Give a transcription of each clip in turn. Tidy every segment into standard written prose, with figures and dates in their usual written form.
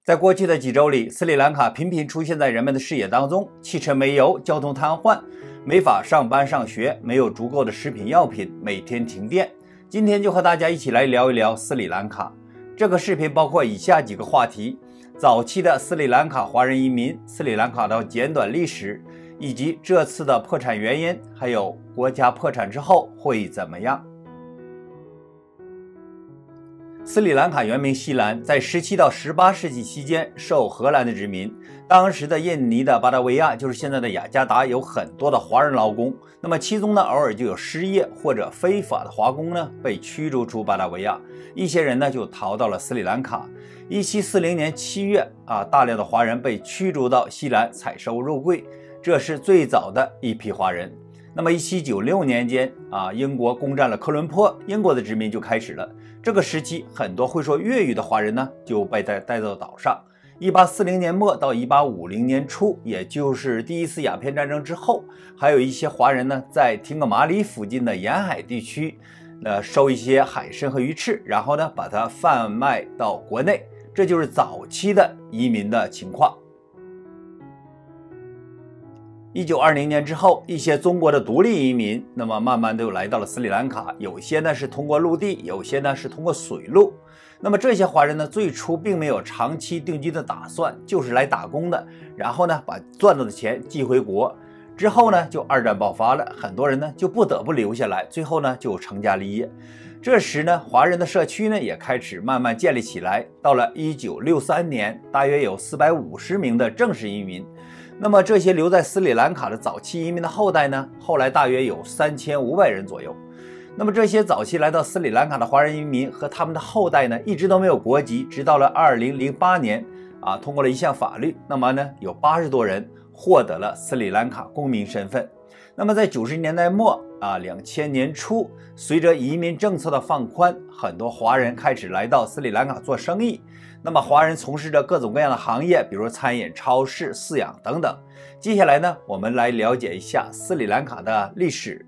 在过去的几周里，斯里兰卡频频出现在人们的视野当中，汽车没油，交通瘫痪，没法上班上学，没有足够的食品药品，每天停电。今天就和大家一起来聊一聊斯里兰卡。这个视频包括以下几个话题：早期的斯里兰卡华人移民，斯里兰卡的简短历史，以及这次的破产原因，还有国家破产之后会怎么样。斯里兰卡原名锡兰，在17到18世纪期间受荷兰的殖民。当时的印尼的巴达维亚，就是现在的雅加达，有很多的华人劳工。那么其中呢，偶尔就有失业或者非法的华工呢，被驱逐出巴达维亚。一些人呢就逃到了斯里兰卡。1740年7月大量的华人被驱逐到锡兰采收肉桂，这是最早的一批华人。那么1796年间英国攻占了科伦坡，英国的殖民就开始了。这个时期，很多会说粤语的华人呢就被带到岛上。1840年末到1850年初，也就是第一次鸦片战争之后，还有一些华人呢在廷格马里附近的沿海地区，收一些海参和鱼翅，然后呢把它贩卖到国内。这就是早期的移民的情况。1920年之后，一些中国的独立移民，那么慢慢都来到了斯里兰卡，有些呢是通过陆地，有些呢是通过水路。那么这些华人呢，最初并没有长期定居的打算，就是来打工的，然后呢把赚到的钱寄回国。之后呢，就二战爆发了，很多人呢就不得不留下来，最后呢就成家立业。这时呢，华人的社区呢也开始慢慢建立起来。到了1963年，大约有450名的正式移民。那么这些留在斯里兰卡的早期移民的后代呢，后来大约有3500人左右。那么这些早期来到斯里兰卡的华人移民和他们的后代呢，一直都没有国籍，直到了2008年通过了一项法律，那么呢有80多人获得了斯里兰卡公民身份。那么在90年代末2000年初，随着移民政策的放宽，很多华人开始来到斯里兰卡做生意。那么华人从事着各种各样的行业，比如餐饮、超市、饲养等等。接下来呢，我们来了解一下斯里兰卡的历史。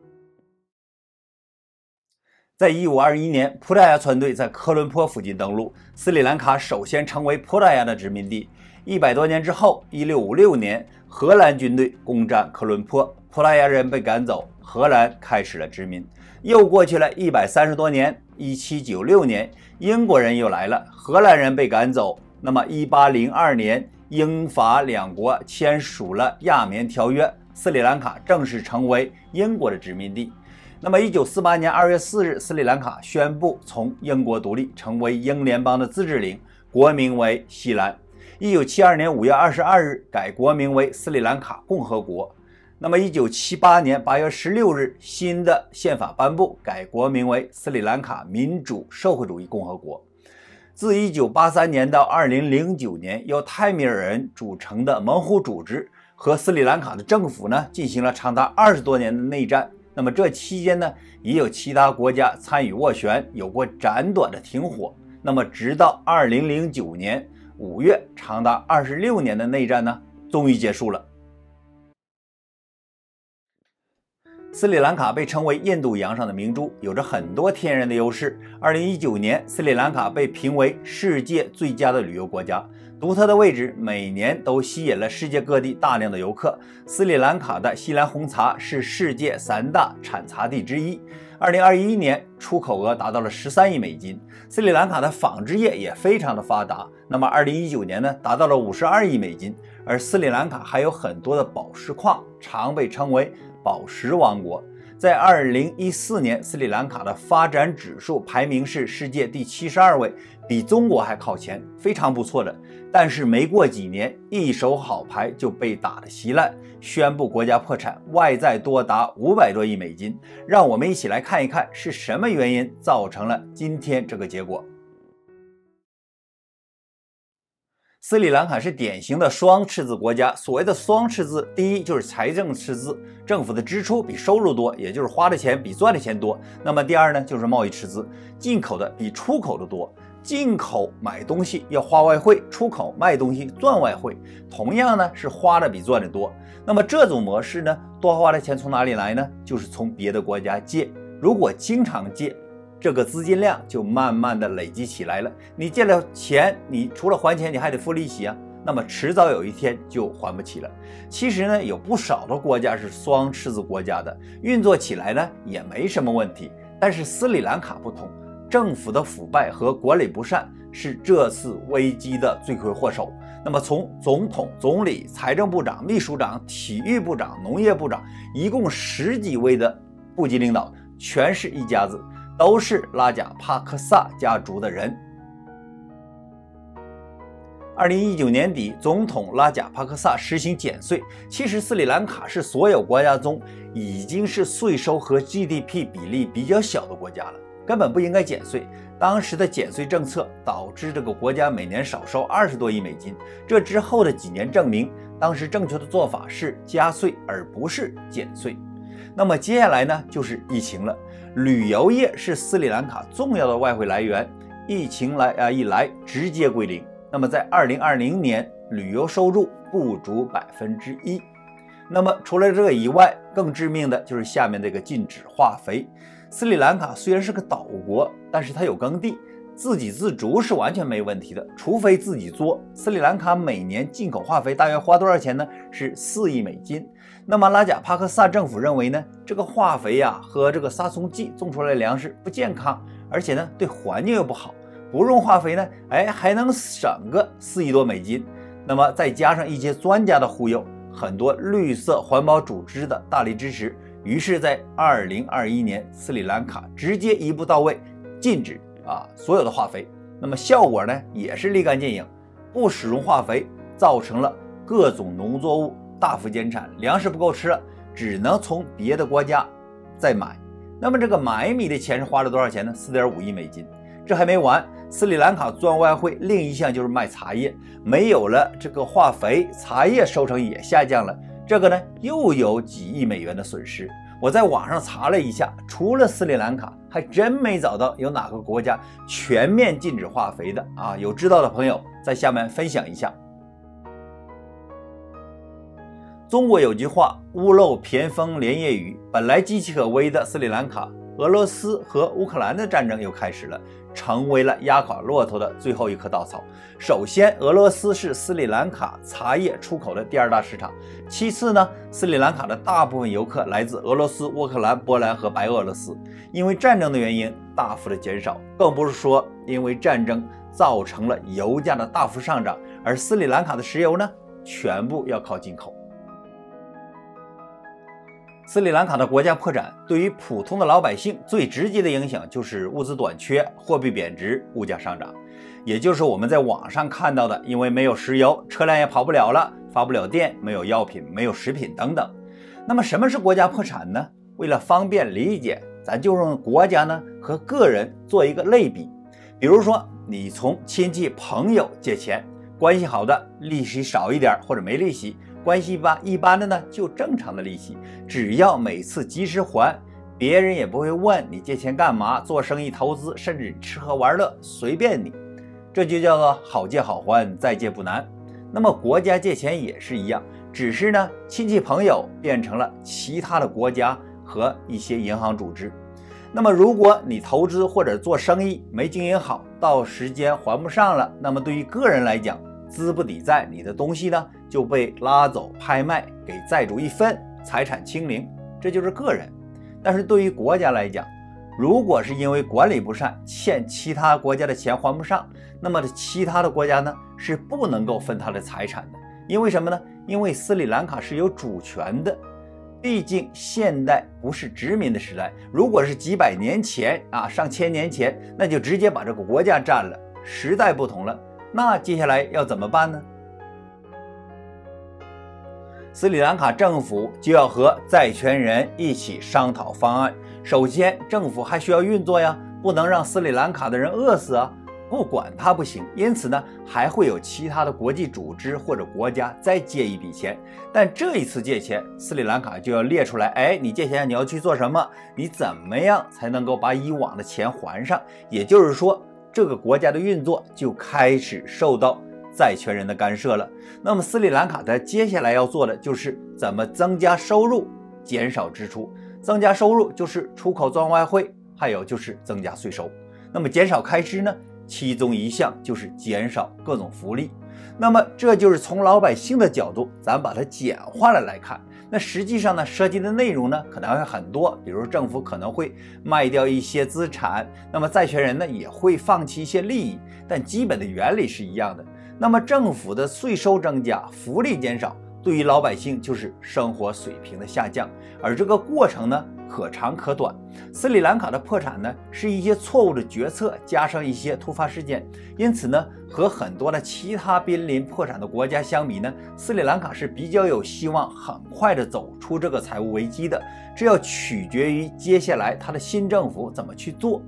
在1521年，葡萄牙船队在科伦坡附近登陆，斯里兰卡首先成为葡萄牙的殖民地。100多年之后，1656年，荷兰军队攻占科伦坡，葡萄牙人被赶走，荷兰开始了殖民。又过去了130多年，1796年，英国人又来了，荷兰人被赶走。那么1802年，英法两国签署了亚眠条约，斯里兰卡正式成为英国的殖民地。那么1948年2月4日，斯里兰卡宣布从英国独立，成为英联邦的自治领，国名为锡兰。1972年5月22日，改国名为斯里兰卡共和国。那么1978年8月16日，新的宪法颁布，改国名为斯里兰卡民主社会主义共和国。自1983年到2009年，由泰米尔人组成的猛虎组织和斯里兰卡的政府呢，进行了长达20多年的内战。那么这期间呢，也有其他国家参与斡旋，有过暂短的停火。那么直到2009年5月，长达26年的内战呢，终于结束了。斯里兰卡被称为印度洋上的明珠，有着很多天然的优势。2019年，斯里兰卡被评为世界最佳的旅游国家，独特的位置每年都吸引了世界各地大量的游客。斯里兰卡的锡兰红茶是世界3大产茶地之一。2021年出口额达到了13亿美金。斯里兰卡的纺织业也非常的发达。那么2019年呢，达到了52亿美金。而斯里兰卡还有很多的宝石矿，常被称为宝石王国。在2014年，斯里兰卡的发展指数排名是世界第72位，比中国还靠前，非常不错的。但是没过几年，一手好牌就被打得稀烂，宣布国家破产，外债多达500多亿美金。让我们一起来看一看是什么原因造成了今天这个结果。斯里兰卡是典型的双赤字国家。所谓的双赤字，第一就是财政赤字，政府的支出比收入多，也就是花的钱比赚的钱多。那么第二呢，就是贸易赤字，进口的比出口的多。进口买东西要花外汇，出口卖东西赚外汇，同样呢是花的比赚的多。那么这种模式呢，多花的钱从哪里来呢？就是从别的国家借。如果经常借， 这个资金量就慢慢的累积起来了。你借了钱，你除了还钱，你还得付利息啊，那么迟早有一天就还不起了。其实呢，有不少的国家是双赤字国家的，运作起来呢也没什么问题。但是斯里兰卡不同，政府的腐败和管理不善是这次危机的罪魁祸首。那么从总统、总理、财政部长、秘书长、体育部长、农业部长，一共10几位的部级领导，全是一家子，都是拉贾帕克萨家族的人。2019年底，总统拉贾帕克萨实行减税。其实斯里兰卡是所有国家中已经是税收和 GDP 比例比较小的国家了，根本不应该减税。当时的减税政策导致这个国家每年少收20多亿美金。这之后的几年证明，当时正确的做法是加税而不是减税。那么接下来呢，就是疫情了。旅游业是斯里兰卡重要的外汇来源，疫情一来直接归零。那么在2020年，旅游收入不足1%。那么除了这个以外，更致命的就是下面这个禁止化肥。斯里兰卡虽然是个岛国，但是它有耕地，自给自足是完全没问题的，除非自己作。斯里兰卡每年进口化肥大约花多少钱呢？是4亿美金。那么拉贾帕克萨政府认为呢，这个化肥和这个杀虫剂种出来的粮食不健康，而且呢对环境又不好，不用化肥呢，还能省个4亿多美金。那么再加上一些专家的忽悠，很多绿色环保组织的大力支持，于是在2021年，斯里兰卡直接一步到位禁止所有的化肥。那么效果呢也是立竿见影，不使用化肥造成了各种农作物大幅减产，粮食不够吃了，只能从别的国家再买。那么这个买米的钱是花了多少钱呢？4.5亿美金。这还没完，斯里兰卡赚外汇另一项就是卖茶叶，没有了这个化肥，茶叶收成也下降了，这个呢又有几亿美元的损失。我在网上查了一下，除了斯里兰卡，还真没找到有哪个国家全面禁止化肥的有知道的朋友在下面分享一下。中国有句话，屋漏偏逢连夜雨，本来岌岌可危的斯里兰卡，俄罗斯和乌克兰的战争又开始了，成为了压垮骆驼的最后一棵稻草。首先，俄罗斯是斯里兰卡茶叶出口的第2大市场。其次呢，斯里兰卡的大部分游客来自俄罗斯、乌克兰、波兰和白俄罗斯，因为战争的原因大幅的减少，更不是说因为战争造成了油价的大幅上涨，而斯里兰卡的石油呢，全部要靠进口。斯里兰卡的国家破产对于普通的老百姓最直接的影响就是物资短缺、货币贬值、物价上涨，也就是我们在网上看到的，因为没有石油，车辆也跑不了了，发不了电，没有药品，没有食品等等。那么什么是国家破产呢？为了方便理解，咱就用国家呢和个人做一个类比。比如说你从亲戚朋友借钱，关系好的利息少一点或者没利息，关系一般的呢就正常的利息，只要每次及时还，别人也不会问你借钱干嘛，做生意投资，甚至吃喝玩乐随便你，这就叫做好借好还，再借不难。那么国家借钱也是一样，只是呢亲戚朋友变成了其他的国家和一些银行组织。那么如果你投资或者做生意没经营好，到时间还不上了，那么对于个人来讲，资不抵债，你的东西呢就被拉走拍卖，给债主一分，财产清零，这就是个人。但是对于国家来讲，如果是因为管理不善，欠其他国家的钱还不上，那么其他的国家呢是不能够分他的财产的。因为什么呢？因为斯里兰卡是有主权的，毕竟现代不是殖民的时代，如果是几百年前上千年前，那就直接把这个国家占了。时代不同了，那接下来要怎么办呢？斯里兰卡政府就要和债权人一起商讨方案。首先，政府还需要运作呀，不能让斯里兰卡的人饿死啊，不管它不行。因此呢，还会有其他的国际组织或者国家再借一笔钱。但这一次借钱，斯里兰卡就要列出来，你借钱你要去做什么？你怎么样才能够把以往的钱还上？也就是说，这个国家的运作就开始受到债权人的干涉了。那么斯里兰卡的接下来要做的就是怎么增加收入，减少支出。增加收入就是出口赚外汇， 还有就是增加税收。那么减少开支呢，其中一项就是减少各种福利。那么这就是从老百姓的角度，咱把它简化了来看。那实际上呢，涉及的内容呢可能会很多，比如政府可能会卖掉一些资产，那么债权人呢也会放弃一些利益，但基本的原理是一样的。那么政府的税收增加，福利减少，对于老百姓就是生活水平的下降，而这个过程呢可长可短。斯里兰卡的破产呢是一些错误的决策加上一些突发事件，因此呢和很多的其他濒临破产的国家相比呢，斯里兰卡是比较有希望很快的走出这个财务危机的，这要取决于接下来他的新政府怎么去做。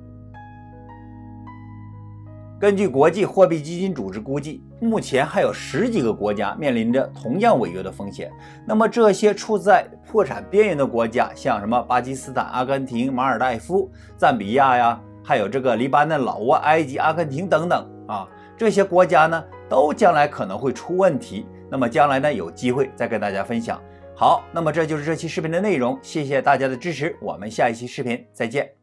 根据国际货币基金组织估计，目前还有10几个国家面临着同样违约的风险。那么这些处在破产边缘的国家，像什么巴基斯坦、阿根廷、马尔代夫、赞比亚呀，还有这个黎巴嫩、老挝、埃及、阿根廷等等啊，这些国家呢，都将来可能会出问题。那么将来呢，有机会再跟大家分享。好，那么这就是这期视频的内容，谢谢大家的支持，我们下一期视频再见。